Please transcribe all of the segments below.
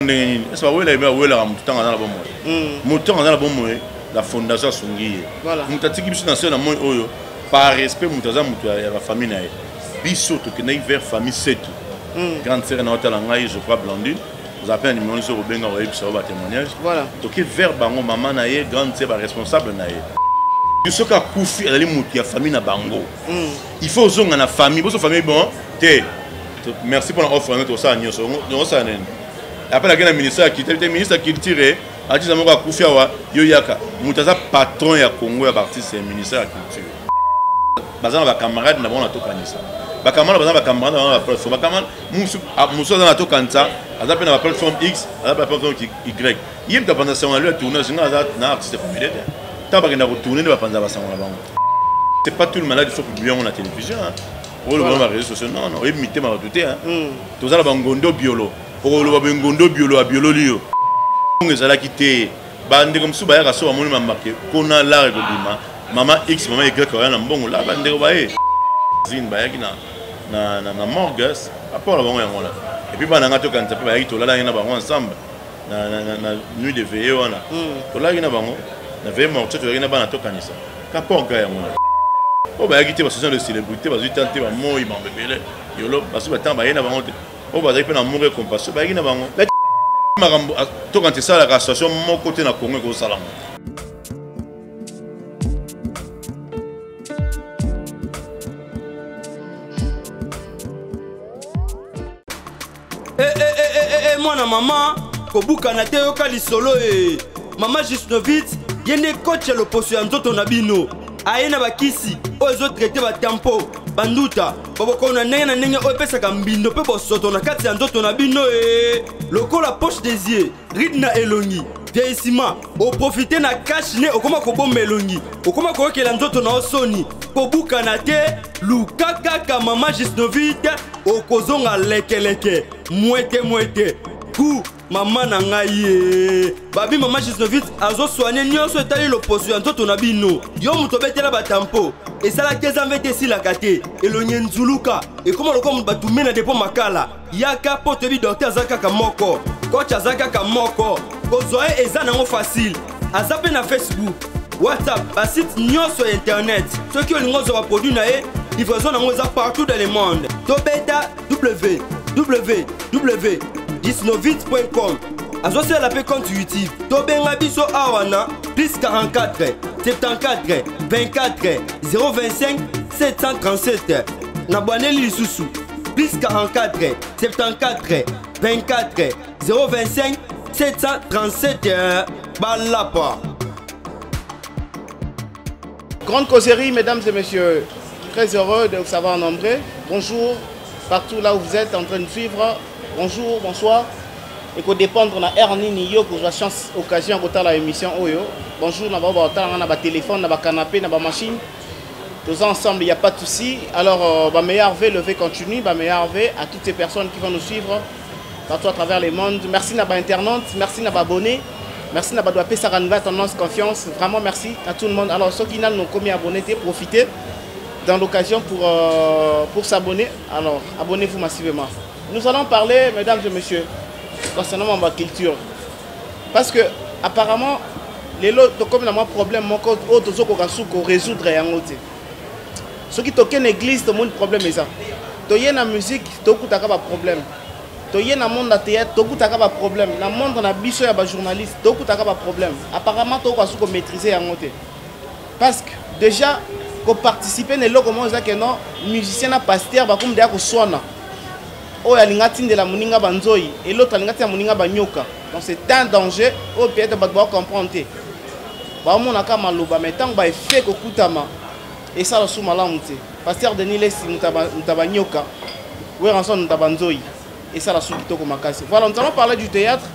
Est-ce que vous avez la fondation Songi. Par respect, la famille. Bissot, vers famille 7. Grande sœur, je crois, Blandine. Vous appelez un numéro sur le témoignage. Voilà. Donc, vers Bango, maman, grande sœur, responsable. Il faut que la famille na bango. Il faut que la famille, votre famille bon. Merci pour l'offre notre ça après la ministre qui était ministre qui tiré a dit que Koufi Awa yoyaka mutaza patron ya Congo ya artiste ministère de la culture. Bazana ba camarade na bona to kanisa. Ba camarade bazana ba camarade na ba plateforme. Ba camarade muso na to kanisa, aza pe na ba plateforme X, aza ba plateforme Y. Yem ta pendant ça on a le tournage na artiste familial. Ta ba na retourner ba pendant ba sango na bango. C'est pas tout le malade il faut publier on la télévision hein. Oh le bon réseaux sociaux non non, imiter ma douter hein. Tout ça la bangondo biolo. Pour le bangondo biolo a biolo lio. On est là qui te bande comme ça ba ya so amoni marqué qu'on a la regardima. Maman X maman Y ko na mbongo la bande ko ba e. Zine ba ya ki na morgas apport la bango ya ngona. Et puis ba na ngato kan tape ba ya to la na bango ensemble. Na nuit de veillée wana. To la na bango na veille morte to na ba na to kanisa. Ka port ga ya ngona. Oh bah quitter parce que de célébrité parce que tenter ba moi il m'embelé yolo parce que temps ba yena bango oh bah il peut na mourir compassion ba yena bango marambo to quand ça la association mon côté na Congo ko salam moi na maman ko buka na te yoka lisolo maman Gisnovitz yene coach le poste nzoto na bino ayena bakisi ozo traiter ba tempo banduta boboko na ndenge opesaka mbindo pe bosoto na kati ya nzoto na bino lokola poche des yeux ridna elongi vieillissement o profiter na cash ne okoma ko bomba elongi okoma ko okela nzoto na osoni ko buka na te lukaka ka mama Gisnovitz okozonga lekeleke mwete ku maman na ngai babi maman Gisnovitz azo soigner nyonso etali loposo ya nzoto na bino yo muto betela batampo esala 15 ans vete si la kate elonye nzuluka ekoma lokomo batume na depo makala yaka po tebi docteur azaka ka moko coach azaka ka moko kozoe eza nango facile azape na Facebook WhatsApp ba site nyonso internet soki olingo zo ba produit na e livraison nango eza partout dans le monde to beta www.gisnovitz.com Associé à la compte YouTube Tobenga biso awana plus 44 74 24 025 737 Nabwaneli lisusu plus 44 74 24 025 737 Balapa. Grande causerie, mesdames et messieurs. Très heureux de vous savoir nombreux. Bonjour, partout là où vous êtes en train de suivre. Bonjour, bonsoir. Et qu'on dépendre de la Ernie Niyo pour la chance, occasion de la émission Oyo. Bonjour, on a téléphone, on a canapé, on a machine. Tous ensemble, il n'y a pas de souci. Alors, meilleur V, le V continue. Meilleur V à toutes ces personnes qui vont nous suivre partout à travers le monde. Merci à internautes, merci à abonnés. Merci à Badouapé Saranva, tendance, confiance. Vraiment merci à tout le monde. Alors, ceux qui n'ont commis abonnés, profitez dans l'occasion pour s'abonner. Alors, abonnez-vous massivement. Nous allons parler, mesdames et messieurs, concernant ma culture. Parce que, apparemment, les autres, comme un problème, autres résoudre un autre. Ceux qui toquent une église, tout le monde problème est ça. Tu y a la musique, tu as un problème. Tu y a le monde de théâtre, tu as un problème. Dans le monde de la biche, il y a des journalistes, tu as un problème. Apparemment, tu as maîtriser un autre. Parce que, déjà, pour participer, les gens comment ils disent non, musicien, pasteur, comme des gens oh ya lingati de la moninga banzoi et l'autre lingati ya moninga banyoka donc c'est un danger oh peut-être ba doit comprendre ba mona ka maloba mais tant ba fait ko kutama et ça le sous malamu te pasteur Denis Lesi mutaba nyoka ouais ranson mutabanzoi et ça la sous kitoko makasi. Voilà, nous allons parler du théâtre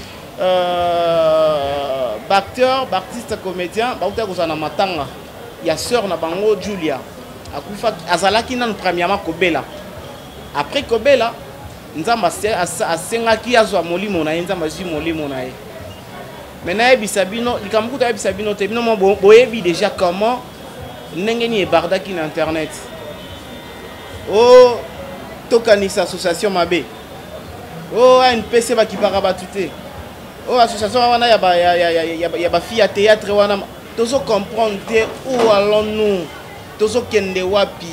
acteur, artiste, comédien ba uta ko sana matanga ya sœur na bango Julia akufa azalaki na premièrement Kobela après Kobela nzamba asengaki azwa molimo na nzamba zi molimo na ye maintenant ebisabino likambuta ebisabino te bino boyebi déjà comment ndenge ni ebardaki na internet oh tokanisa association mabe Oh, un PC qui va rabattre. Oh, association, il y a filles à théâtre. Tous comprendre où allons-nous. Tous kende wapi.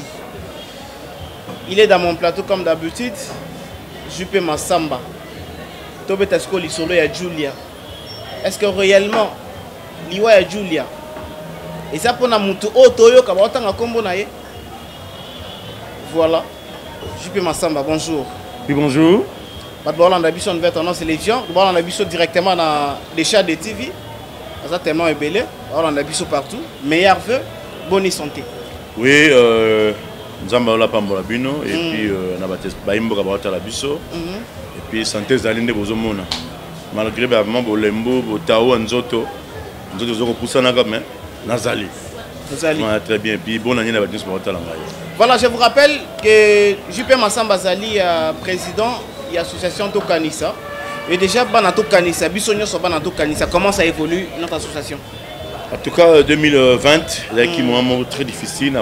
Il est dans mon plateau comme d'habitude. Jupe Massamba. Tobe Tasco Lisolo et Julia. Est-ce que réellement, Liwa et Julia? Et ça pour Namutu Otoyo Kabata Kombo Naye. Voilà. Jupe Massamba, bonjour. Oui, bonjour. D'abord, on a vu son vêtement sélection. D'abord, on a vu directement dans les chats de TV. Ça tellement est belé. On a vu partout. Meilleur vœu, bonne santé. Oui, nous avons la pambola bino et puis on a battu baimbo kabata la biso. Et puis santé zalinde bozomona. Malgré vraiment bolembo, botao nzoto, nzoto zoko poussana comme mais nazali. Nazali. Très bien. Puis bonne année la battu sur la langue. Voilà, je vous rappelle que JP Massamba Zali, président de l'association Tokanissa. Et déjà, Banato Kanissa, Bissonio Banato Kanissa, comment ça évolue notre association? En tout cas, 2020, il y a un moment très difficile.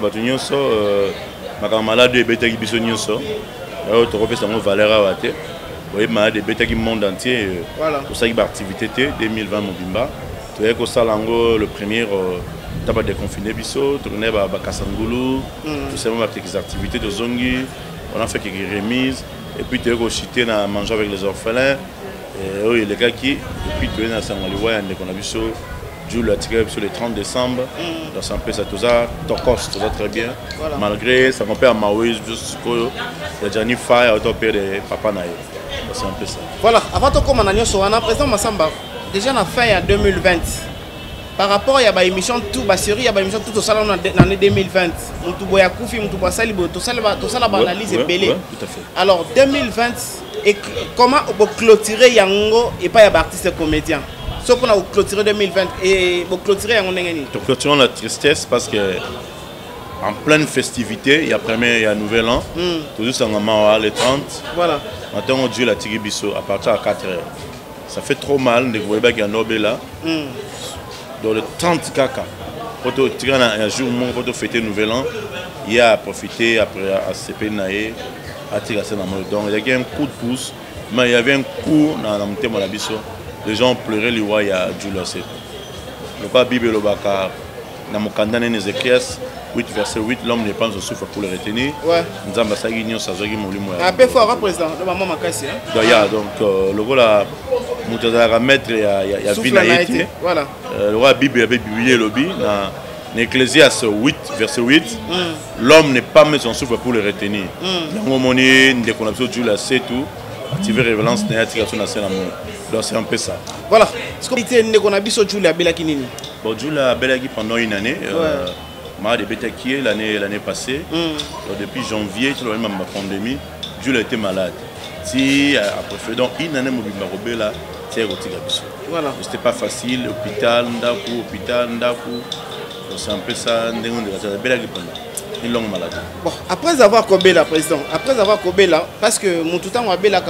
Ma malade est bêta qui Bissonio. Tu refais ça, Valera Wate. Vous voyez, malade est bêta qui monde entier. Pour ça, il y a activité 2020 Mobimba. Tu vois que ça, le premier. Tu as déconfiné Bisso, tu connais Kassangulu, tout simplement quelques activités de Zongi, on a fait quelques remises, et puis tu as aussi manger avec les orphelins, et les gars qui, et puis tu es dans Sangaliwa, on a vu ça, Dieu l'a tiré sur le 30 décembre, dans son pays, tout ça, Tokos, tout ça très bien, malgré ça, mon père Maouis, il y a déjà une faille à ton père de Papa Naï, c'est un peu ça. Voilà, avant de commencer, on a président Massamba, déjà on a fait en 2020. Par rapport à la émission tout série, il y a une émission tout au salon en l'année 2020. Mutu boya koufi, mutu boya salibo, tout ça la analyse est belée. Alors 2020, et comment on peut clôturer Yango et pas y artiste comédien? Sauf qu'on a clôturé 2020 et on clôturer Yango n'engagé. Nous clôturons la tristesse parce que en pleine festivité, il y a premier, il y a nouvel an, tout juste en les 30. Voilà. Maintenant on dit la Tiribiso à partir de 4 heures. Ça fait trop mal de voir qu'il y a Nobel là. Dans le 30 caca, quand tu as un jour où tu fêter le nouvel an, il y a profité après à CP Naé, à tirer ça dans le don. Il y a eu un coup de pouce, mais il y avait un coup dans le thème de la biso. Les gens pleuraient, les rois, il y a Jules Asset. Le pas Bible, le Bakar, dans mon candidat, les Écréas, 8 verset 8, l'homme n'est pas en souffre pour le retenir. Ouais. Nous avons ça, nous avons un peu fort, président, le maman m'a cassé. Donc, le rôle à Moutazara Maître, il y a Vinaïti. Voilà. Le roi Bible avait publié le bi dans l'Ecclésiaste 8, verset 8. L'homme n'est pas mis en souffre pour le retenir. Nous avons dit qu'on a besoin de Dieu, c'est tout. Activer révélance, donc c'est un peu ça. Voilà. Ce qu'on dit, qu'on a besoin de Dieu, la Bella Kinini. Bon, Dieu la Bella Kinini pendant une année. Ma débétaquier l'année passée, depuis janvier, tu vois, même ma pandémie, Dieu a été malade. Si après donc une année mobile là, c'est voilà. C'était pas facile, hôpital, ndaku, c'est un peu ça, une longue maladie. Bon, après avoir Kobela, président, parce que mon tout temps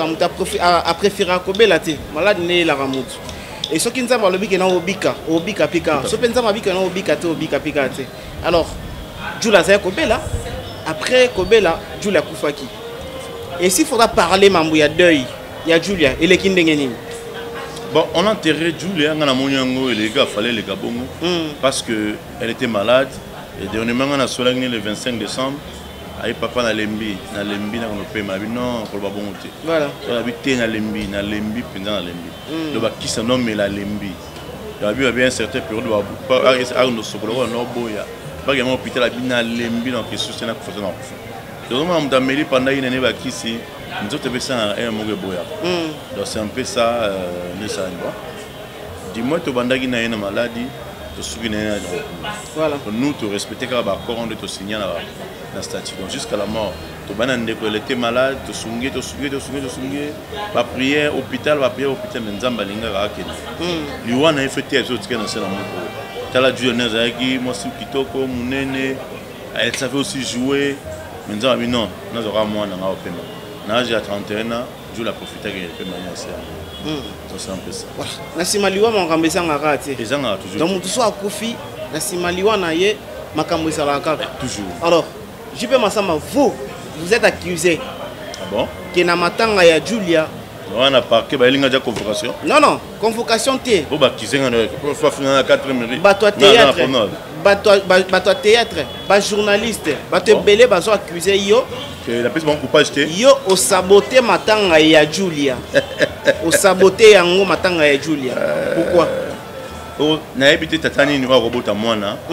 a préféré Kobela, malade né la ramout. Et ce qui nous a parlé, c'est Obika Pika. Ce qui nous a parlé, c'est Obika Pika. Alors, Jules a Kobela, après Kobela, Jules a Koufaki. Et s'il faudra parler, il y a deuil, il y a Julia et les Kindengenin. Bon, on a enterré Julia, et les gars, il fallait les Gabongo, parce qu'elle était malade. Et dernièrement, on a soigné le 25 décembre. Aïe papa na lembi na konope ma non ko ba bongote voilà so la bité na lembi pendant na lembi le ba qui se nomme la lembi la bi bien certain période ba a no sokolo no boya ba ga mo hôpital na lembi donc c'est na ko fa na ko donc on m'a pendant une année ba qui si nous autres ça un mo boya donc c'est un peu ça ne ça pas dis-moi to bandaki na une maladie to suki na voilà nous te respecter ka ba corps de to signer la statue. Donc jusqu'à la mort, elle était malade, tu sungé, va prier hôpital, mais Nzamba linga rakena. Liwa na fait tes autres qui dans la mort. Tala Dieu nezaki, moi si kitoko, munene, elle savait aussi jouer. Mais Nzamba non, nous aura moi na opema. Na j'ai 31 ans, Dieu l'a profité que elle fait manière ça. C'est un peu ça. Voilà. Na simaliwa mon ngambesa ngara te. Ezanga toujours. Donc tout soit kofi, na simaliwa na ye makambo sala kaka. Toujours. Alors JP Massamba, vous êtes accusé ah bon? Que na matanga ya Julia, On a parqué, il y a une convocation. Non, convocation T. Il y a 4 minutes. Bateau théâtre. Bateau théâtre. Bateau journaliste. Bateau belé, bateau accusé. Yo. La piste bon coupage. Yo, au saboté matanga ya Julia. Au saboté yango matanga ya Julia. Pourquoi? Na habité tatani ni robot à moi na.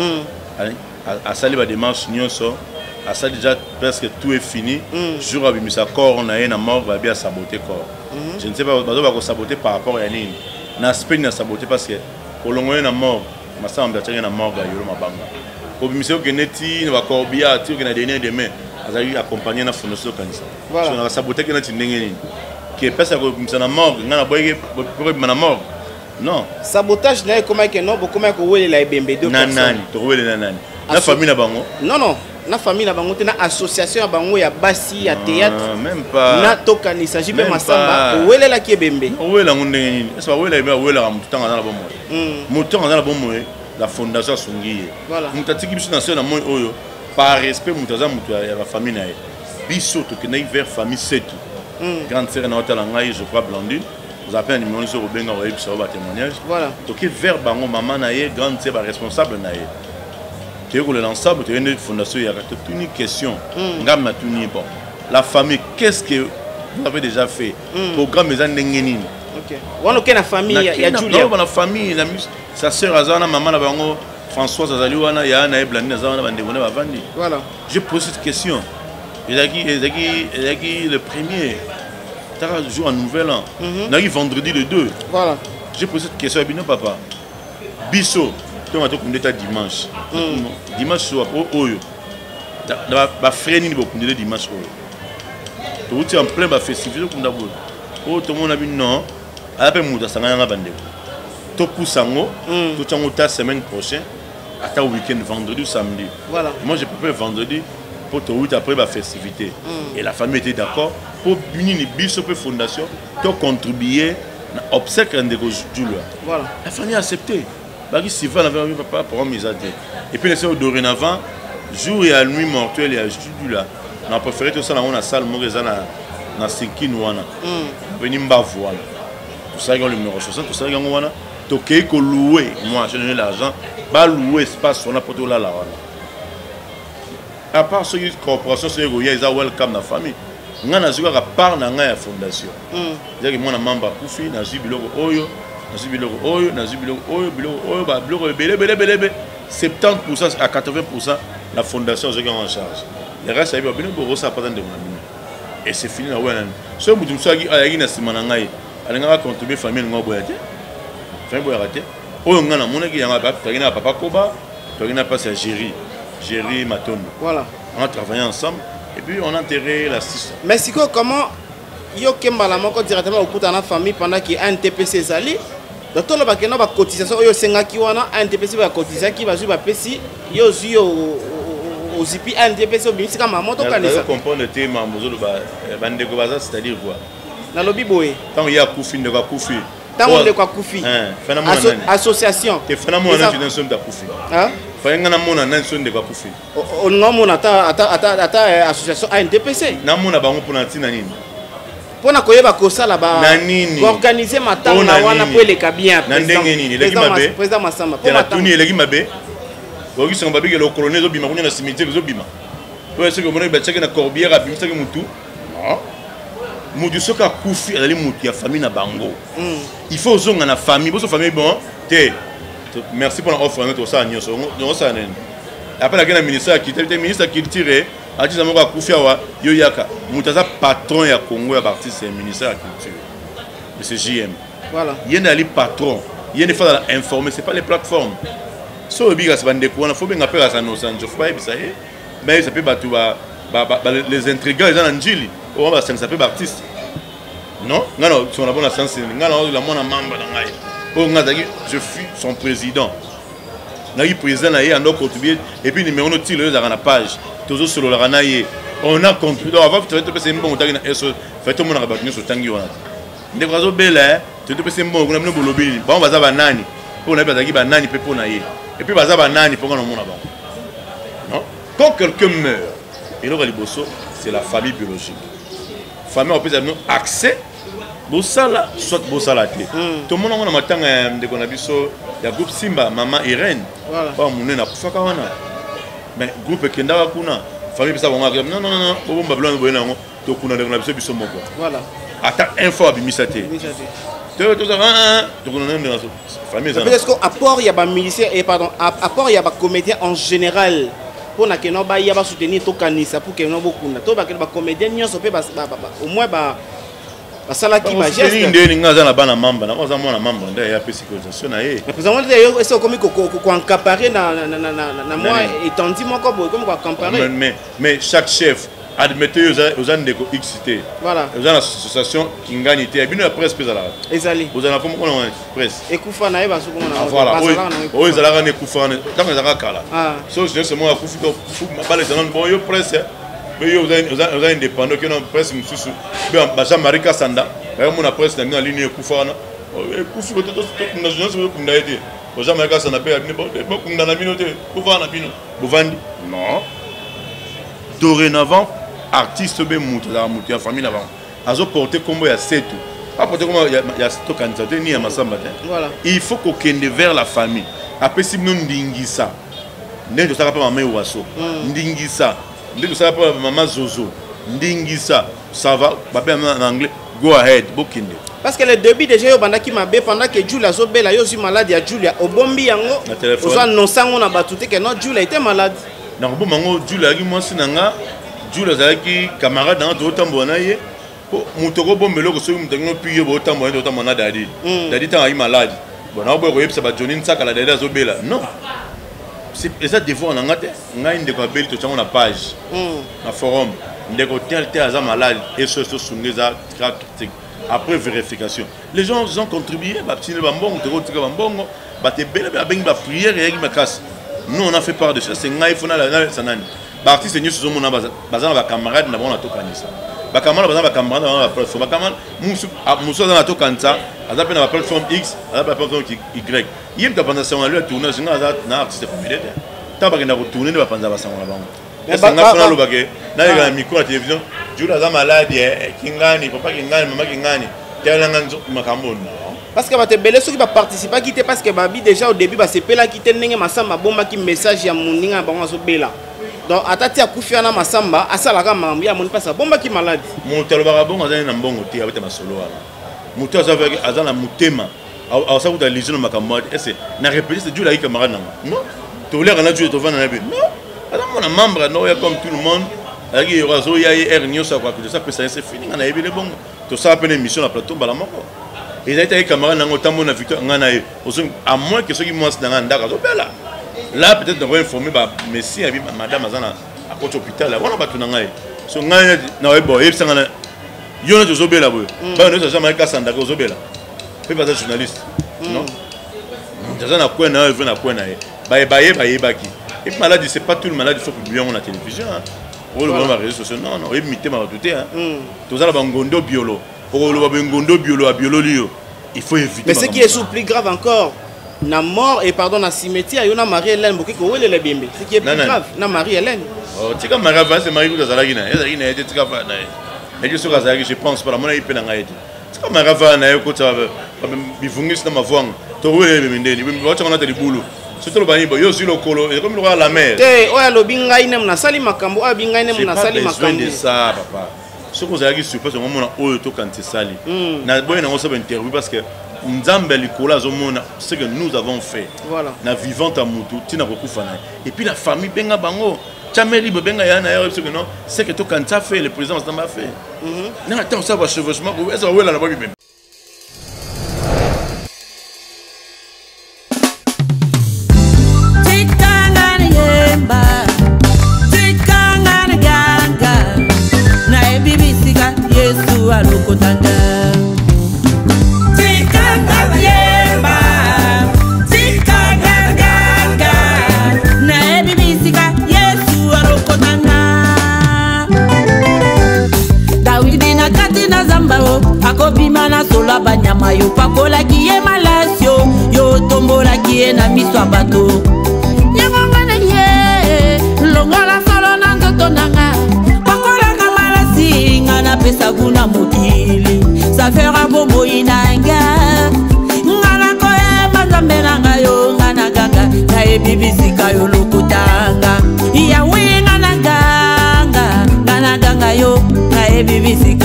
À salir la démarche nyonso. À ça déjà presque tout est fini. Jour à bimisa corps on a un mort va bien saboter corps. Je ne sais pas bazo va saboter par rapport à nini. Na Spain na saboter parce que au long na mort, ma samba tient na mort ga yoro mabanga. Ko bimisa que neti na corps bia tu que na dernier demain. Azali accompagner na fondation kanisa. So na saboter que na tindenge nini. Qui pesa ko bimisa na mort, na boyé pour na mort. Non. Sabotage na comment que non, comment que wele la ebembe deux personnes. Nanani, to wele nanani. Na famille na bango. Non. Na famille na bango na association ya bango ya basi ya théâtre. Même pas. Na toka ni s'agit même masamba. Wele la ki ebembe. Wele ngondenge nini. Est-ce que wele ba wele ra mutanga na bomo. Mutanga na bomo la fondation Songiye. Voilà. Mutatiki biso na sona moyo oyo par respect mutaza mutu ya la famille na ye. Biso to kenai vers famille setu. Grande sœur na hôtel ngai je crois Blandine. Vous appelez un numéro sur Robenga ou sur votre témoignage. Voilà. Donc vers bango maman na ye grande sœur responsable na ye. Tu es l'ensemble, tu es une fondation, il y a toute une question. La famille, qu'est-ce que vous avez déjà fait? Programme les années. Ok. On a la famille, il y a Julia. La famille, sa sœur Azana, maman Françoise Azaliwana, il y a Anna Blandine Azana, voilà. Je pose cette question. Il a dit le premier. Tu as joué en nouvel an. Il a dit vendredi le 2. Voilà. Je pose cette question à Bino Papa. Bisso. Tu as dimanche. Dimanche soir, oyo. Ba freni ni beaucoup de dimanche oyo. Tu es en plein festival comme d'abord. Oh, tout le monde a dit non. Après, nous avons un bandé. Tu pousses en haut. Tu as la semaine prochaine. À le week-end, vendredi ou samedi. Voilà. Moi, je préfère vendredi pour te route après la festivité. Et la famille était d'accord pour unir les bis pour fondation. Tu as contribué à l'obsèque de Julia. Voilà. La famille a accepté. Bagi Sylvain avait un papa pour un misade. Et puis, les dorénavant, jour et à nuit mortuelle et à Julia. On a préféré tout ça dans la salle, moi, dans 5 Nouana. Venir me voir. Tout ça, il y a le numéro 60, tout ça, il y a Nouana. Donc, il faut louer. Moi, j'ai donné l'argent. Bah, louer espace, on a pour tout là. À part ce corporation, c'est il y a welcome dans la famille. On a joué à part dans la fondation. C'est-à-dire que moi, je suis membre de Koufi, je suis biloko oyo. 70% à 80% la fondation est en charge. Le reste, c'est bien et c'est fini. Si vous avez une famille, vous avez contribué à la famille. Vous avez un papa Koba, vous avez passé à Géry Matondo. Voilà. On a travaillé ensemble et puis on a enterré la 6. Mais comment yo kembala moko directement au la famille pendant qu'il y a un TPC Zali? Donc, tout le monde a une cotisation, il y a un TPC qui a cotisé, qui va jouer à PC, il y a au ZIPI, un TPC, c'est comme un moto. Je comprends le thème, c'est-à-dire quoi? Dans le lobby boy. Tant qu'il y a Koufi, de Koufi. Tant qu'il y a Koufi. Association. Tu fais un financement de Koufi. Tu fais un financement de Koufi. On a association à un TPC. On a pour pour na koyeba kosala ba organiser matanga wana po eleka bien président Masamba pour matuni eleki mabe oki songa babike le colonel zo bima kunya na cimetière zo bima po ese ko mona ba cheke na corbière a bimisa ke mutu mutu soka kufi ali mutu ya famille na bango il faut zonga na famille bo so famille bon te merci pour l'offre notre ça nyoso no ça nen après la ministre qui était ministre qui tirait a dit que Koufi Awa Yoyaka, Moutaza patron ya Congo ya artiste et ministère de la culture. C'est JM. Voilà. Il y a un patron. Il y a des fois informer, ce n'est pas les plateformes. Si on veut il faut bien appeler à sa notion. Je ne sais pas si mais ça peut battre les intrigants, les gens en Gili. Ça peut être artiste. Non? Non, si on a bonne sens, je suis son président. Je président, et puis numéro de tir dans la page. On a contribué. Avant, tu as bon, tu as tout le monde a battu sur Tanguy. Tu as fait un bon, on a mis le lobby. On va avoir nani. On a fait un nani pour naïe. Et puis, on va avoir nani pour qu'on ait non? Quand quelqu'un meurt, et c'est la famille biologique. La famille, on peut avoir accès bosala soit bosala te to mona ngona matanga ndeko na biso ya groupe Simba mama Irene pa munene akufaka wana mais groupe kendaka kuna famille bisa bonga non non non bomba blanc boyena ngo to kuna ndeko na biso moko voilà ata info abimisa te to ça to kuna ndeko famille ça est-ce que apport ya ba militaire et pardon apport ya ba comédien en général pour na que no ba ya ba soutenir to kanisa pour que no bokuna to ba que ba comédien nyonso pe ba au moins ba basala ki ba geste ndeni ngaza na bana mamba na oza mwana mamba nda ya psychologisation na ye mais président yo est-ce comme ko encapare na moi étendi moko boy comme ko encapare mais chaque chef admettez aux ndeko XT voilà aux association qui gagne te bino ya presse pesa la ezali aux ana comme on presse ekufa na ye baso comme na voilà oui ezala na ekufa tant ezala kala so c'est moi akufi to bale dans bon yo presse mais yo aux indépendants qui ont presse mususu ba Jean-Marie Kasanda mon presse na mina ligne ekufa na ekufi ko to na jeunesse ko kunda ete aux Jean-Marie Kasanda pe bon kunda na bino te kufa na bino bovandi non dorénavant artiste be mutu la mutu ya famille avant azo porter combo ya setu pas porter combo ya to candidat ni ya masamba te voilà il faut qu'on kende vers la famille après si nous ndingisa ndenge ça pas maman waso ndingisa ndenge ça pas maman zozo ndingisa ça va ba en anglais go ahead bokinde parce que le début déjà yo banda ki mabe pendant que Julia zo bela yo si malade ya Julia obombi yango ozo annoncer ngo na batute que non Julia était malade na bo mango Julia ki mwasi nanga Jules azalaki camarade dans d'autres moyens pour mutoko bombelo ko so mutango piye bo tambo ndo tambo na dadi dadi ta malade bon na bo ko yebisa ba Johnny Nsaka la dadi azobela non c'est ça devoir na ngate ngai ndeko abeli to chango na page na forum ndeko tel aza malade et ce sungeza critique après vérification les gens ont contribué ba petite bambongo to tika bambongo ba te bela ba bengi ba prière et ma casse nous on a fait part de ça c'est ngai fona la sanani artiste ni sur mon bazana ba camarade na bona to kanisa ba camarade bazana ba camarade na plateforme ba camarade muso na to kanisa azape na plateforme X azape na plateforme Y yim ta pendant son lui tourner singa za na artiste familier ta ba kenda ko tourner ba panza ba sango na bango esa nga fona lo bage na ya micro na télévision jula za malade kingani papa kingani mama kingani tela nganzo makambo parce que ba te belé ceux qui va participer qui était parce que babi déjà au début ba sepela qui te ndenge masamba bomba ki message ya muninga bango zo bela donc atati akufiana masamba asalaka mambo ya moni pasa bomba ki malade mutalo bakabongo azana na mbongo te abete masolo wana mutu azavaki azana mutema asa kuta lijono makambo ese na répéter c'est Dieu la camarade nanga non to lera na Dieu to vana na be non ala mona membre no ya comme tout le monde aki yozo ya er nyosa kwa que ça peut ça c'est fini na ebele bongo to ça peine émission na plateau bala moko et été camarade nanga tambo na victoire ngana ye à moins que ceux qui moi dans ndaka zo bela là peut-être on va informer ba messi abi madame azana à côté hôpital là on va tout ngai so ngai na webo yebisa ngana yona to zobela boyo ba no za Jean-Marie Kasanda ko zobela pe ba journaliste non jaza na kwena na na kwena ba baki et maladie c'est pas tout le malade il faut publier on la télévision on le voit réseaux sociaux non non imiter ma douter to za ba ngondo biolo o lo ba ngondo biolo a biolo lio il faut éviter mais ce qui est plus grave encore na mort et pardon na cimetière yona Marie-Hélène bokiko wele le bimbe ce qui est plus grave na Marie-Hélène oh tika Marie-Hélène c'est Marie Kuzazalaki na ezalaki na tika fa na et je suis kazalaki je pense pas la mona ipe na ngaite tika Marie-Hélène na ko tsa bivungisi na mavwang to wele le mindeni bimbe wacha kona te libulu surtout le bani bo yo silo kolo et comme le roi la mer eh oya lo bingai nem na sali makambo a bingai nem na sali makambo c'est ça papa ce que vous avez surprise au moment où to quand c'est sali na boy na on se interview parce que Nzambe likola zomona ce que nous avons fait voilà na vivante à mutu tina kokufana et puis la famille benga bango chameli benga yana ya parce que non c'est que to quand ça fait le président ça m'a fait non attends ça va chevauchement ça ouais là là même akobimana sola banyama yo pakola kiye malasio yo tombola kiye na miso bato yangongana ye longola solo na nzoto nanga pakola kamalasi ngana pesa kuna mokili ça fera beau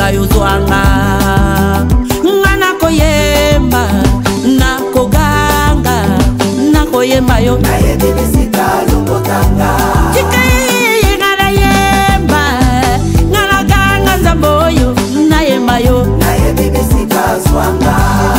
libinga yozwanga nga nakoyemba nakoganga nakoyemba yo nayebibisika lobotanga tikaye nga nayemba nga naganga nzambo oyo nayemba yo nayebibisika zwanga.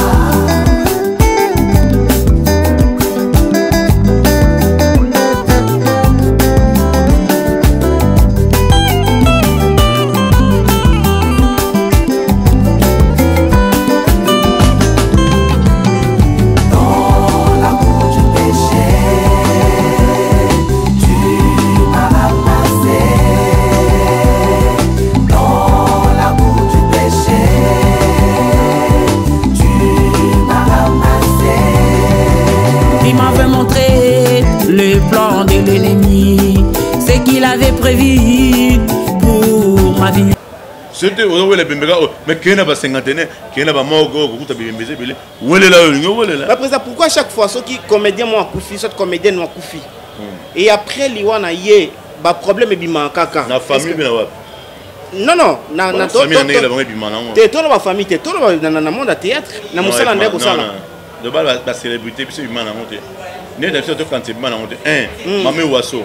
Le plan de l'ennemi, c'est qu'il avait prévu pour ma vie. C'était où les bébés, mais qui n'a pas 50 ans, qui n'a pas mort, qui n'a pas bébé, où est là? Après ça, pourquoi chaque fois ceux qui comédien m'ont accoufi, ceux comédiens m'ont accoufi, et après l'Iwana yé, bah problème est bima kaka. La famille bien ouais. Non non, na famille n'est pas bima non. T'es toi la famille, t'es toi dans le monde de théâtre, na musala ndeko sala. De base la célébrité puis c'est bima na monter. Né d'habitude quand c'est bima na monter. Mamé Ouasso.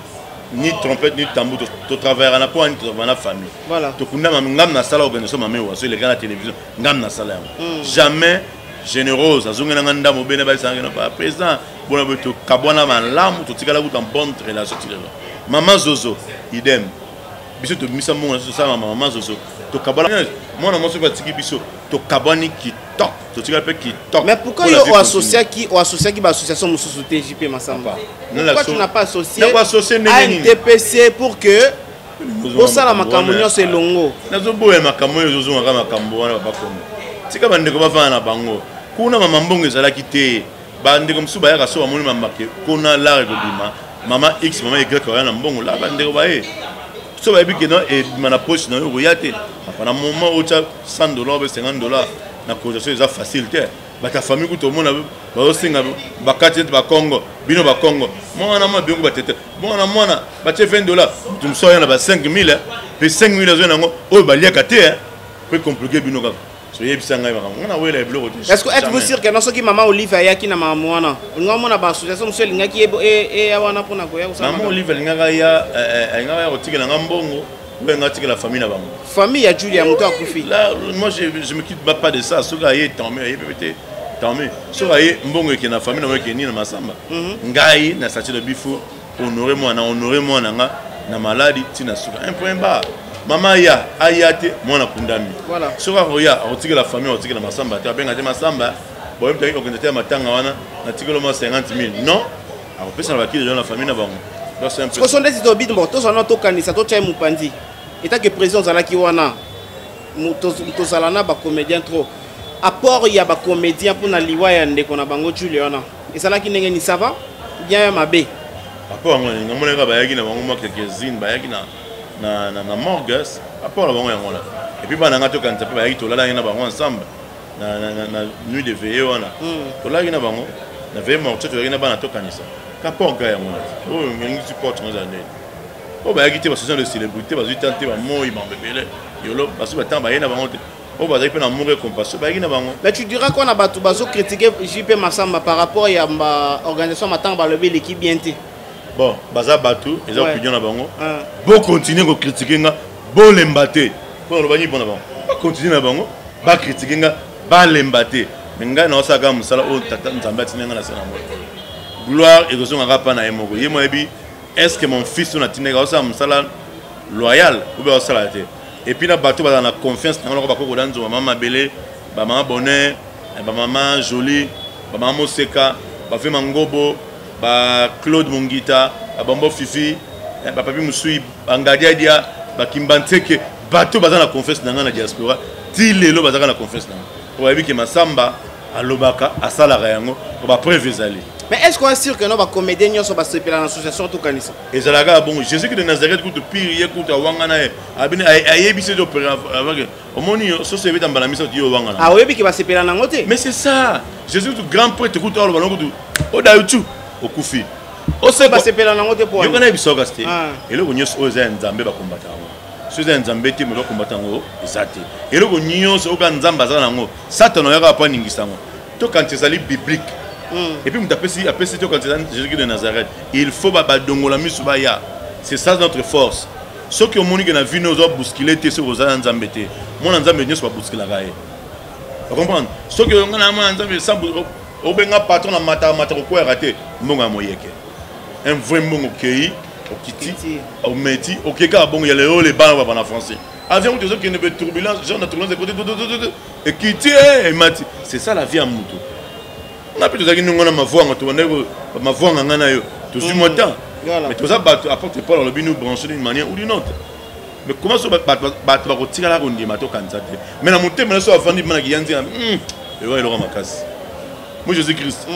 Ni trompette ni tambour, tu travailles à la pointe, tu travailles à la famille. Voilà. Tu connais ngam na sala organisation mamé Ouasso, les gars à la télévision, ngam na sala. Jamais généreuse, azunga nganda mo bene ba sanga pas président, bon tu kabona malamu, tu tikala ku en bonne relation tikala. Maman Zozo, idem. Biso to misa mo so sa maman Zozo. To kabona moi na mo so batiki biso, to kaboni ki top, to tikala pe ki top. Mais pourquoi yo associé qui ba association mususu TJP Masamba? Pourquoi tu n'as pas associé à une TPC pour que au sala makambo nyonso elongo? Nazo boya makambo yo Zozo ngaka makambo wana ba komo. Tika bande ko bafana na bango. Kuna mama mbongo ezalaki te. Bande ko msuba ya kaso amoni mamake. Kuna la rebima. Mama X mama Y ko na mbongo la bande ko bae. So ba biki no e mana poche na yo yate. Apana moment au cha $100 $50 na cotisation eza facile. Ba ta famille ko to mona ba osinga ba kati ba Congo, bino ba Congo. Mwana ma bingo ba tete. Mwana ba che $20. Tu msoya na ba 5000 pe 5000 zo nango o ba liaka te. Peut compliquer bino ka. Est-ce que êtes-vous sûr que non ce qui maman Olive ayaki na maman wana on a ba association monsieur lingaki e wana pona ko ya usama maman Olive lingaka ya ngaka otikela ngambongo ou ngati la famille na bango famille ya Julia muto akufi là moi je me quitte pas de ça soka ye tomber ye peut-être tomber soka ye mbongo ke na famille na moi ke ni na masamba ngai na sati de bifo honorer moi na na maladie tina soka un point bas. Maman ya ayate mwana kundami. Voilà. Soka roya otike la famille otike la masamba te abenga te masamba boye mtaki organiser matanga wana na tikelo mo 50,000. Non. Alors pesa na bakile dans la famille na bango. Donc c'est un peu. Ko sonde ti tobid mo to sona to kanisa to chai mupandi. Eta que président zala ki wana. To sala na ba comédien trop. Apport ya ba comédien pour na liwa ya ndeko na bango Juliana. Et sala ki ndenge ni ça va? Bien mabe. Apport ngoni ngamona ka bayaki na bango mo quelques-unes bayaki na morgas apport la bango yango là et puis bana ngato kan tape bayaki to lala na bango ensemble na nuit de veillée wana to lala na bango na veille morte to na bana to kanisa ka port ga yango là o ngi support ngo zane o bayaki te ba social de célébrité ba tenter ba moi ba bebele yolo parce que temps ba yena bango te o ba zapi na mourir compassion bayaki na bango. Mais tu diras qu'on a batu bazo critiquer JP Masamba par rapport à ma organisation matang ba lever l'équipe bien té. Bon, baza batu, ils ont opinion na bango. Bon continuer à critiquer nga, bon l'embater. Bon le bani bon na bango. Ba continuer na bango, ba critiquer nga, ba l'embater. Nga na osaka musala o tata nzamba tinenga na sana mo. Gloire et gozo nga pa na emoko. Yemo ebi, est-ce que mon fils na tinenga osala musala loyal ou bien osala te. Et puis na batu ba na confiance na ko ba ko danzo maman Belé, ba maman Bonheur, ba maman Jolie, ba maman Moseka, ba fait Mangobo. Ba Claude Mungita, ba Bambo Fifi, ba Papi Musui, Bangadia Dia, ba Kimbanteke, bato baza na confiance na na diaspora, ti lelo baza na confiance na. Pour ebi ke Masamba alobaka asala yango, pour ba preuve ezali. Mais est-ce qu'on est sûr que non ba comédien nyoso ba sepela na association to kanisa? Ezalaga bon, Jésus de Nazareth kutu pire kutu wangana e, abine ayebise do opéra avec omoni so se vita mbala miso ti wangana. Ah oyebi ke ba sepela na ngote? Mais c'est ça. Jésus du grand prêtre kutu alo balongo kutu. Oda yutu. Au Koufi. Au Seba sepela na ngote po. Yo kana biso gaste. Et le gonyo oza nzambe ba combattre. ceux qui ont embêté mais combattre ngo ezate et le nyons au kan nzamba za nango satan ya pas ningisango to quand c'est ali biblique et puis m'tapesi apesi to quand c'est Jésus de Nazareth il faut ba dongola misuba ya c'est ça notre force ceux qui ont moni que na vie nous ont bousculé te sur za nzambete mon nzambe nyos pas bousculer la gaé vous comprenez ceux qui ont na nzambe sans au benga patron na mata ko raté mbonga moyeke un vrai mbongo kei au Kiti, au Meti, au Keka, bon, il y a les balles en français. Avion, tu sais qu'il y a une turbulence, genre de turbulence de côté, et Kiti, et Mati. C'est ça la vie à Moutou. On a pu te dire que nous avons ma voix, ma voix en Anayo, tout ce temps. Mais tout ça, apporte pas dans le bino branché d'une manière ou d'une autre. Mais comment ça va retirer la ronde, mato cantate. Mais la montée, mais ça va faire des gens qui ont dit, et ouais, il aura ma casse. Moi, Jésus-Christ.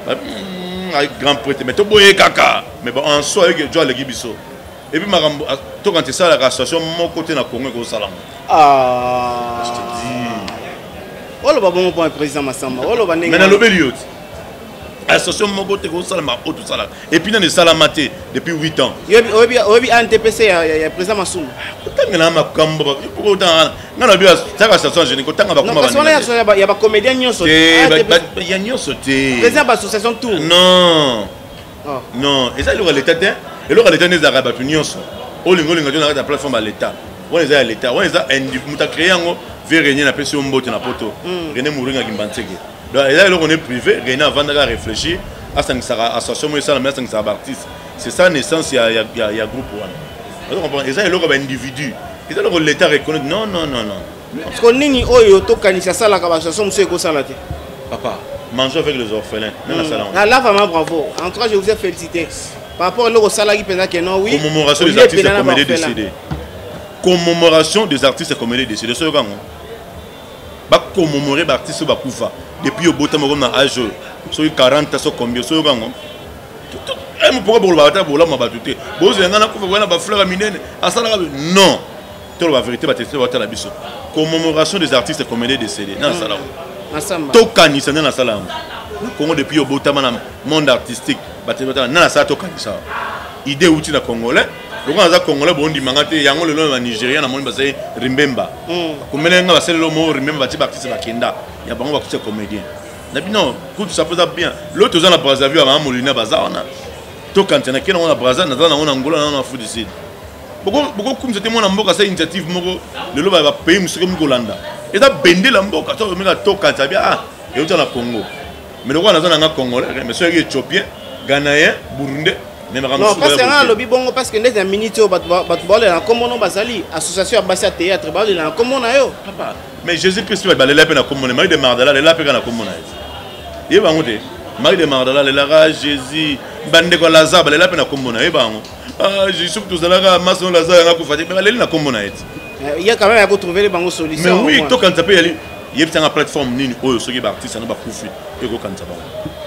Avec grand prêtre, mais tu boye caca. Mais bon, en soi, avec Joe Legibiso. Et puis, quand tu sais la restauration, mon côté na Congo, au Salam. Ah. Je te dis. Oh, le bon point, président Massamba. Oh, le bon. Mais dans le Béliot. L'association mon côté au Salam, au tout Salam. Et puis, dans les Salamaté, depuis 8 ans. Il y a un TPC, il y a président Massoum. Il y a un cambo. Il y a l'association générique. Il y a un comédien qui sauté. Il y a un sauté. Président de l'association Tour. Non. Non. Et ça, il y a l'État. Et là, l'État n'est pas l'Union. On a la plateforme à l'État. On est à l'État. On est à l'État. Créé un René n'a pas su un bot na poto. René Mourinho qui m'banteke. Donc là, on est privé. René avant de réfléchir à ce que ça association mais ça la que ça artiste. C'est ça naissance il y a groupe one. Et ça il y a individu. Et ça l'État reconnaît non. Parce que nini oyo to kanisa sala ka association monsieur ko sala te. Papa, manger avec les orphelins dans la salle. Là vraiment bravo. En tout cas, je vous ai félicité. Par rapport au salarié qui pensait que non oui. Commémoration des artistes et comédiens décédés. Commémoration des artistes et comédiens décédés. Ce gars ba commémorer les artistes ba kufa depuis au botam comme na âge so 40 so combien so gars tout pourquoi pour le bata pour la mabatuté bo zenga na kufa wana ba fleur minene asala non tout la vérité ba tester ba la biso commémoration des artistes et comédiens décédés na sala ensemble to kanisa na sala Congo depuis au botam na monde artistique ba tester na sala to kanisa idée outil na congolais. Le Congolais, bon, dit Mangate, Yango, le Nigérien, a mon basé Rimbemba. Comme elle a passé le mot Rimbemba, tu vas partir à Kenda. Il y a pas de comédien. Non, écoute, ça peut être bien. L'autre, on a Brazzaville, à Molina Bazar. Tout quand il y a un Brazzaville, on a Angola, on a fou d'ici. Beaucoup comme c'était mon amboka, cette initiative, le lot va payer M. Mugolanda. Et ça, Bendé l'amboka, tu as tout quand tu as bien, et tu as le Congo. Mais le roi, on a un Congolais, mais ceux qui sont éthiopiens, Ghanéens, Burundais. Non, parce que un lobby bon parce que les minutes au batball comme on basali association Abassia théâtre bal comme on a yo papa mais Jésus-Christ va aller là pena comme on Marie de Magdala là pena comme on a il va monter Marie de Magdala là Jésus bande ko Lazare là pena comme on a ah Jésus tout ça là mason Lazare na ko fati mais là comme on a il y a quand même à trouver les bango solutions mais oui toi quand tu peux aller il y a une plateforme nini oh ceux qui artistes ça na ba kufi et ko quand ça va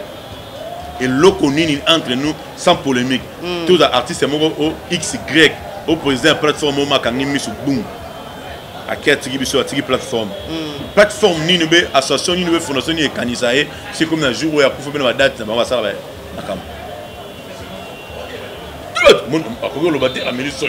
et l'okonini entre nous sans polémique. Tous les artistes au XY, au président plateforme au Makangi Misu Boom. À qui a-t-il sur la plateforme? Plateforme ni be association ni be fondation ni Kanisae, c'est comme un jour où il y a pour faire une date, on va ça là. Nakam. Tout le monde a connu le bâtiment à Mélisson.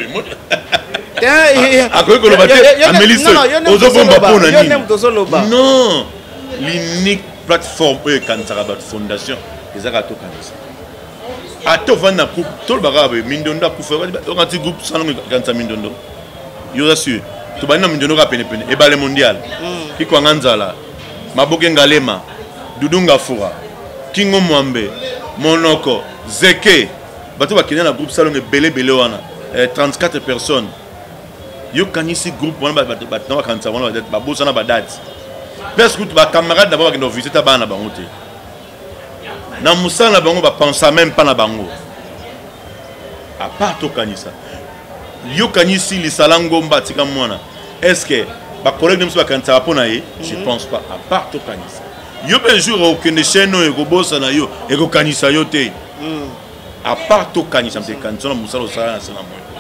A connu le bâtiment à Mélisson. Non, l'unique plateforme Kansarabat Fondation. Les arato kanisa ato vana groupe tout le bagabe mindondo kufa on a groupe salon kanisa mindondo yo assure to bana mindondo ka pene pene e bale mondial ki kwa nganzala maboke ngalema dudunga fura kingo mwambe monoko zeke bato bakenya na groupe salon belé wana 34 personnes yo kanisi groupe wana bato kanisa wana ba bosa na ba date parce que ba camarade d'abord qui nous visiter bana bangote na musala bango ba pensa même pas na bango à part to kanisa yo kanisi li salango mbatika mwana est-ce que ba collègue nemso ba kanisa pona ye je pense pas à part to kanisa yo be jour au kende cheno e go bossa na yo e go kanisa yo te à part to kanisa mte kanisa na musala osala na sana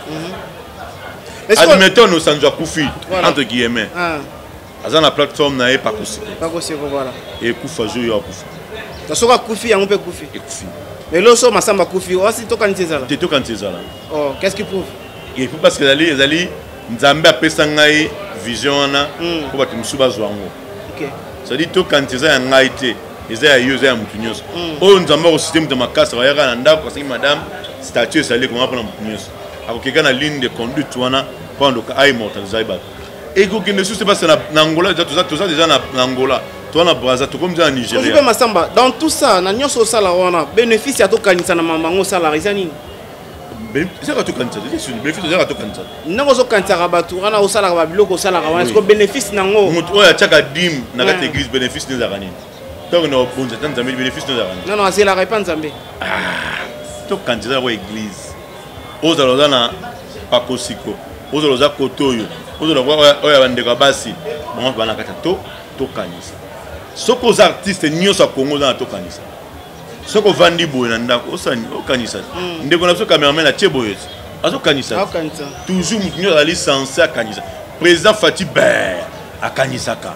moyo admettons nous sanjwa kufi entre guillemets azana plateforme na e pas possible voilà et kufa jo yo kufa Soka Koufi, on peut Koufi. Mais l'osso Massamba Koufi, aussi to kanisa là. To kanisa là. Oh, qu'est-ce qu'il prouve? Il faut parce que les ali nzambe apesa ngai vision wana po bato mosusu bazwa yango c'est-à-dire tokanisa ya ngai te eza ya yo eza ya motu nyonso oyo nzambe akosite moto makasi bayaka na ndako asengi madame statue esali konga mpona motu nyonso akokeka na ligne de conduite wana mpo andoka aimmortalize bato ekokende susu epasi na Angola toza déjà na Angola toza na Brazza tokomi déjà na Nigeria Masamba dans tout ça na nyonso osala wana bénéfice ya tokanisa na mamango osala eza nini ezaka tokanisa bénéfice ezaka tokanisa ndenge ozokanisaka bato wana osalaka babiloko osalaka wana est-ce que bénéfice nango moto oyo atiaka dime na kati église bénéfice nezaka nini ntango na obonza ta nzambe bénéfice nezaka nini non azelaka epa nzambe tokanisa yango église ozala oza na pakosiko ozala oza koto oyo ozala oyo ya bandeko ya basi bango bana kati ya tokanisa soki oza artiste nyonso ya Congo oza na tokanisa soki ovandi boye na ndako okanisa ndeko na biso cameraman atie boye azokanisa toujours motu nyonso azali censé akanisa président Fati Ber akanisaka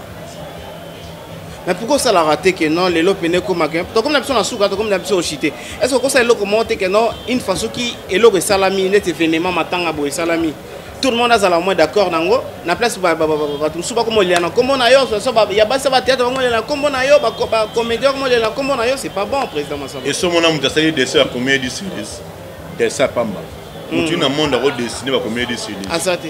mais pourquoi ça l'a raté que non les lots pene comme comme la personne a souga comme la personne chité est-ce que ça loko monte que non une façon qui est loko salami net événement matanga boye salami tout le monde a la moins d'accord nango na place ba tout souba comme il y a comme on a yo ça ya ba ça va théâtre comme il y a comme on a yo ba comédien comme il y a comme on a yo c'est pas bon président Massamba et ce mon amour ça des sœurs comédie series des ça pamba tu na monde à dessiner ba comédie series asate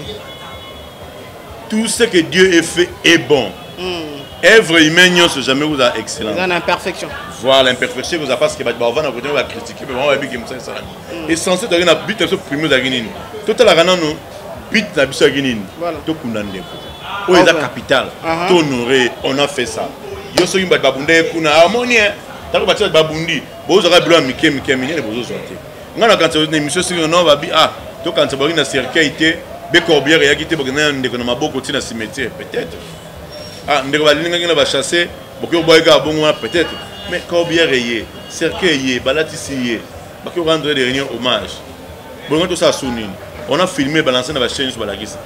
tout ce que Dieu a fait est bon œuvre humaine ce jamais vous a excellent dans l'imperfection voilà l'imperfection vous a parce que va va na côté va critiquer mais on va bien comme ça et censé donner na but sur premier da ginini tout la gana no but na biso ginini to kundande ko o est la capitale to honorer on a fait ça yo so yimba babunda kuna harmonie ta ko batia babundi bozo ka bilo mike minye bozo zote ngana quand c'est une émission sur non va bi to quand c'est na cercueil te be corbière ya kité bokena ndeko na maboko tina cimetière peut-être ndeko balinga ngina ba chasser bokyo boyga bongo peut-être mais corbière yé cercueil yé balatisi yé bokyo rendre des derniers hommages bongo to ça souni on a filmé balancer na ba chaîne sur balagisa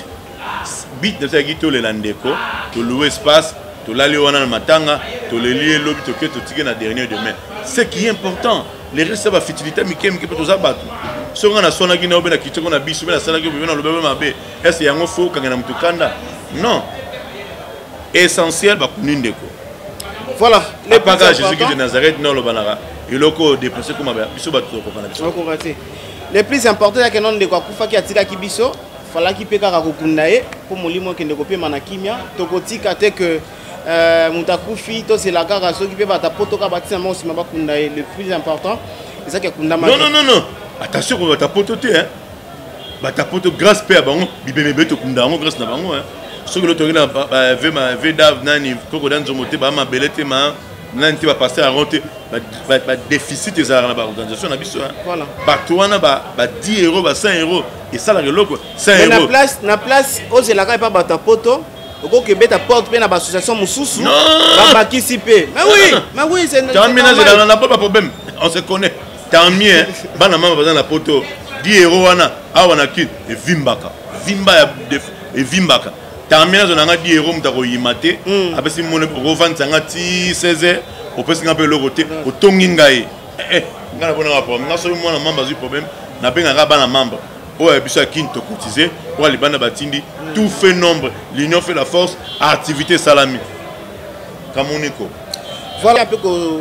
bit de ça gito le landeko to louer espace to lali wana na matanga to le lier lobi to ke to tike na dernier demain ce qui est important les restes ba futilité mikem ke to za batu so ngana sona gina obena kitoko na biso bena sala ke bena lobebe mabe est yango fo kangana mutukanda non essentiel ba kunindeko voilà les bagages Jésus de Nazareth non le banara iloko dépenser comme biso batu ko kana biso ko raté les plus important ya que non de quoi kufa ki atika ki biso fala ki peka ka kokunda ye po molimo kende ko pema na kimia to kotika te que mutakufi to c'est la kaka so ki pe bata poto ka batisa mo sima ba kunda ye le plus important c'est ça que kunda ma non attention ko bata poto te hein bata poto grâce pe bango bibebe to kunda ngo grâce na bango hein so que l'autorité na ve dav nani koko dan zomote ba ma belete ma nanti va passer à renter ba déficit des na ba organisation na biso hein voilà bato wana ba 10 euros ba 100 euros et ça la loko 100 euros na place ozela ka pa bata poto oko ke beta porte pe na ba association mususu ba bakisi pe mais oui c'est tant mieux na pas problème on se connaît tant mieux bana mama bazana na poto 10 euros wana awana ki vimbaka vimba ya vimbaka tant mieux na nga 10 euros mutako yimate apesi mone revendre nga ti 16 au pesi nga pe le côté au tongi ngai nga na bona problème nga so mona mamba zu problème na benga nga bana mamba o ya biso kinto cotiser pour les bana batindi tout fait nombre l'union fait la force activité salami kamoniko voilà un peu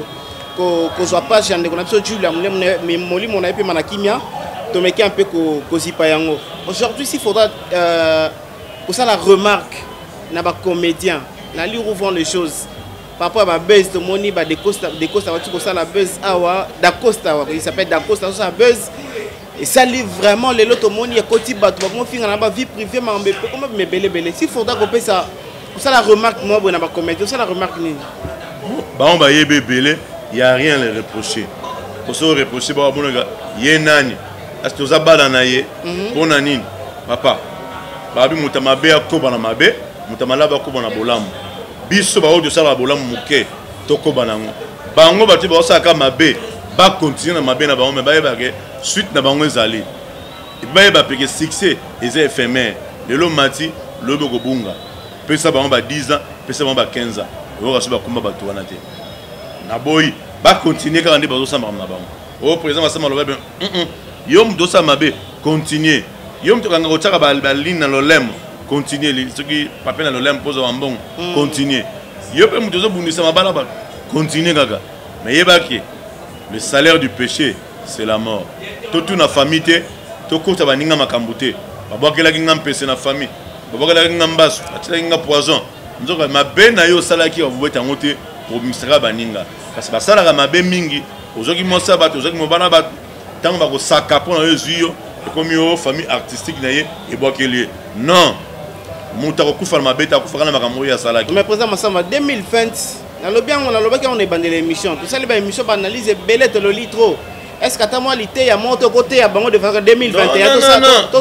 ko soit pas jande ko na biso Julia mais molimo na pe manakimia to meki un peu ko zipa yango aujourd'hui s'il faudra pour ça la remarque na ba comédien na li rouvant les choses par rapport à ma buzz de moni ba de costa va tout ça la buzz awa da costa il s'appelle da costa ça buzz et ça livre vraiment les loto moni et koti bato ba mo finga na ba vie privée ma mbé comme me belé s'il faudra qu'on passe ça pour ça la remarque moi na ba comédien ça la remarque ni ba on ba yébé belé il y a rien à les reprocher pour se reprocher ba bon gars yenani est-ce que ça bala na ye pour nani papa babi mutamabe akoba na mabe mutamalaba akoba na bolamu biso ba odio sala bolamu muke tokoba nango bango bati ba osaka mabe ba continuer na mabe na bango me ba yebake suite na bango ezali ba yeba peke succès eza éphémère lelo mati lobo ko bunga pesa bango ba 10 ans pesa bango ba 15 ans o raso ba komba bato wana te na boyi ba continuer ka ndi bazo samba na bango o président basama loba yo mdo sa mabe continuer Yom to kanga otaka balin na lolem continuer ce qui papa na lolem pose en bon continuer. Yo pe mutozo bundisa mabala ba continuer kaka. Mais yebaki le salaire du péché c'est la mort. Toute na famille te to kota baninga makambute. Babakela kinga mpese na famille. Babakela kinga mbasu, atila kinga poison. Nzoka mabe na yo salaki obweta ngote pour misera baninga. Parce que basala ka mabe mingi, ozoki mosa bato, ozoki mobana bato. Tant ba ko saka pona yo zuyo, comme yo famille artistique na ye e bokeli. Non. Muta ko kufa mabe ta kufa kana makambo ya salaki. Mais président Massamba 2020, na lobby on a lobby on est bandé l'émission. Tout ça les émission ba analyse belé te le litro. Est-ce que moi l'ité ya monte côté ya bango de faire 2021 tout ça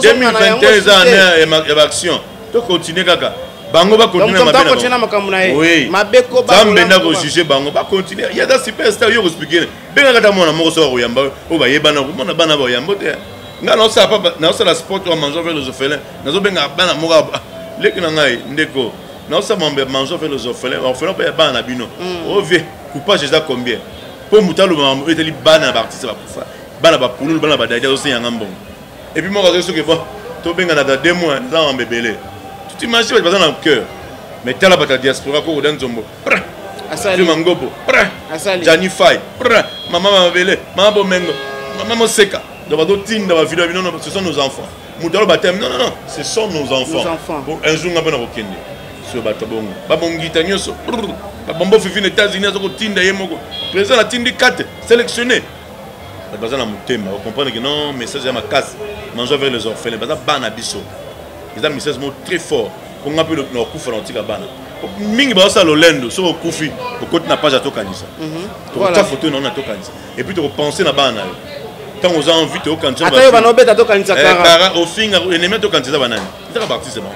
2021 année et action. To continuer kaka. Bango ba continuer mabe. Oui. Mabeko ba. Zambenda ko juger bango ba continuer. Il y a des superstars yo expliquer. Benga kata mona mo so yamba o ba yeba na ko mona bana ba yamba te. Nga non ça pas non ça la sport on mange avec les orphelins. Nazo benga bana mo ga leki na ngai ndeko. Non ça manger avec les orphelins. Orphelins pas bana bino. O vie coupage déjà combien? Pour mutalo maman eteli bana ba artiste ba kufa. Bana ba pululu bana ba daja aussi yanga mbongo. Et puis moi je sais que bon to benga na 2 mois dans en bébélé. Tu imagines pas dans le cœur. Mais telle la diaspora ko dans zombo. Asali mangobo. Asali Jani Fai. Maman mabele, maman bomengo. Maman moseka. Donc va tinda va vidéo non ce sont nos enfants. Mutalo batem non ce sont nos enfants. Bon un jour ngaba na kokende. Sur batabongo. Ba bongita nyoso. Ba bombo fifi aux États-Unis azoko tinda yemoko. Président la tindi 4 sélectionné. Baza na mutema, vous comprenez que non, message à ma casse, manger avec les orphelins, baza bana biso. Ils ont un message très fort. On a pu le coup faire antique bana. Mingi ba ça lolendo, sur au kufi, au côté na page à to kanisa. Ta photo non na to kanisa. Et puis tu repenser na bana. Quand on a envie de au kanisa. Attends, ba no beta to kanisa kara. Au fin ennemi to kanisa banani. C'est la partie c'est maman.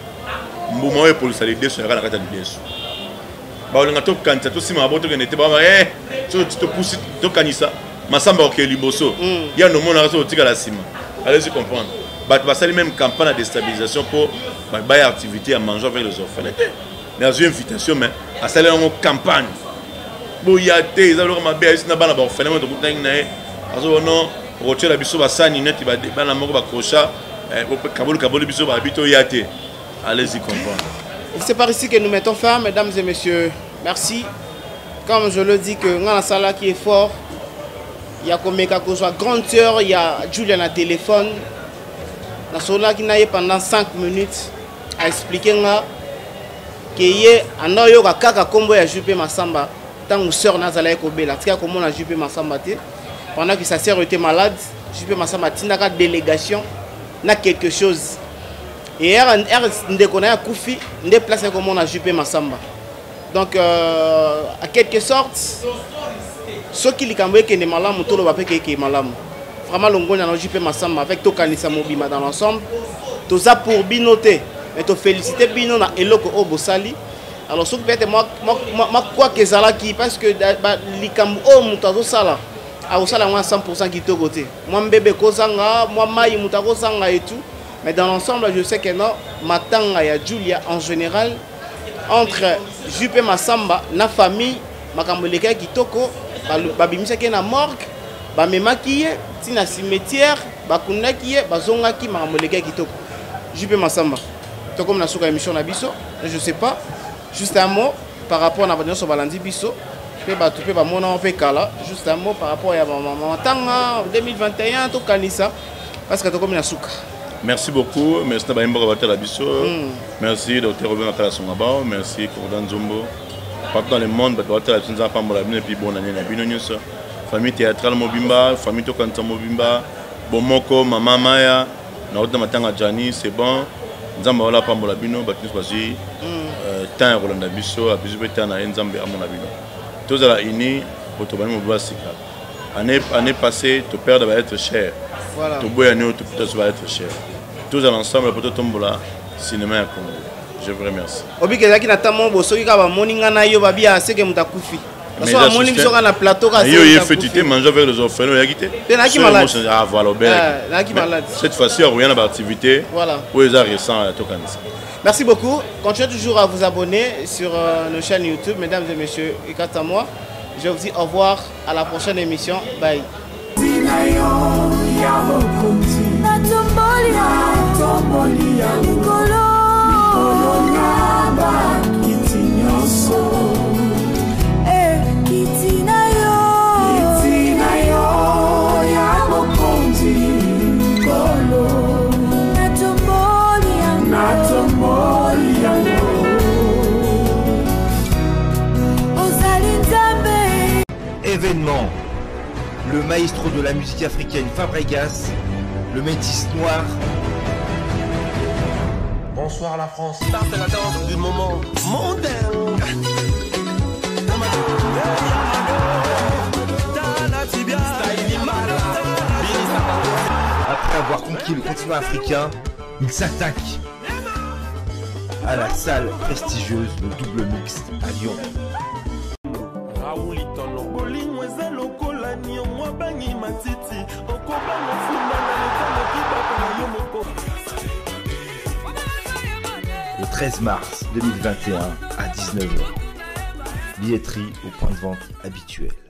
Mbuma pour le saler de sur la carte de pièce. Ba on a to kanisa to sima ba to n'était pas tu te pousses to kanisa. Massamba ok liboso. Il y a nos monde à tika la cima. Allez-y comprendre. Bah tu vas saluer même campagne de déstabilisation pour bailler activité à manger avec les orphelins. Dans une invitation mais à saluer en campagne. Bon il y a des ils ont ma belle ici na bana ba orphelin mo to kutangi na e. Azo non rocher la biso ba sani net ba bana moko ba crochat kabolo biso ba habito yate. Allez-y comprendre. C'est par ici que nous mettons fin mesdames et messieurs. Merci. Comme je le dis que ngana sala qui est fort. Il y a comme soit grande sœur, il y a Julian à téléphone. La sola qui n'a pendant 5 minutes à expliquer que y a un yo kaka combo ya Juppé Massamba tant que sœur Nazala Ekobela tika comment na Juppé Massamba té pendant que sa sœur était malade Juppé Massamba tinaka délégation na quelque chose et er ndekona ya kufi ndé place comment na Juppé Massamba donc à quelque sorte ce qui likambo que ne malamu tolo ba peke ke malamu vraiment longonya na Juppé Massamba avec to kanisa mobima dans l'ensemble to za pour binoter mais to féliciter bino na eloko obosali alors ce que peut-être moi quoi que ça là qui parce que likambo o mutazo sala a osala moi 100% qui to côté moi mbebe kozanga moi mai mutako sanga et tout mais dans l'ensemble je sais que non matanga ya Julia en général entre Juppé Massamba na famille makambo leka kitoko babimisaki na morgue bamemaki ye tina cimetière bakundaki ye bazongaki makambo leka kitoko Juppé Massamba to comme na suka émission na biso je sais pas juste un mot par rapport na banyonso balandi biso pe batu pe bamona on pe kala juste un mot par rapport ya matanga 2021 to kanisa parce que to comme na suka. Merci beaucoup, merci na baimba ka batela biso. Merci docteur Robert Nakala-Songaba, merci Cordan Zombo. Partout dans le monde, famille théâtrale Mobimba, famille Tokanta Mobimba, Bomoko, Mama Maya, Naouda Matanga Djani, c'est bon. Nzamba wala pambola bino, batus basi, temps Rolanda Bisso, a besoin de temps à Nzambe à mon abino. Tous à la ini, Otobani Mobasika. Année passée, ton père va être cher. Ton boy année, ton père va être cher. Tous à l'ensemble, pour tombola, cinéma à Congo. Je vous remercie. Obi kezaki na tamo bosoki ka ba moninga na yo babia aseke mutakufi. Parce que moni biso ka na plateau ka yo ye fetité manger avec les orphelins ya gité. Naki malade. Ah voilà bien. Naki malade. Cette fois-ci on revient à l'activité. Voilà. Où les récents à Tokanisa. Merci beaucoup. Continuez toujours à vous abonner sur nos chaînes YouTube mesdames et messieurs et quant à moi, je vous dis au revoir à la prochaine émission. Bye. Événement, le maestro de la musique africaine Fabregas, le métis noir. Bonsoir la France. Start la danse du moment mondain. Après avoir conquis le continent africain, il s'attaque à la salle prestigieuse, le double mixte à Lyon. Le 13 mars 2021 à 19h. Billetterie au point de vente habituel.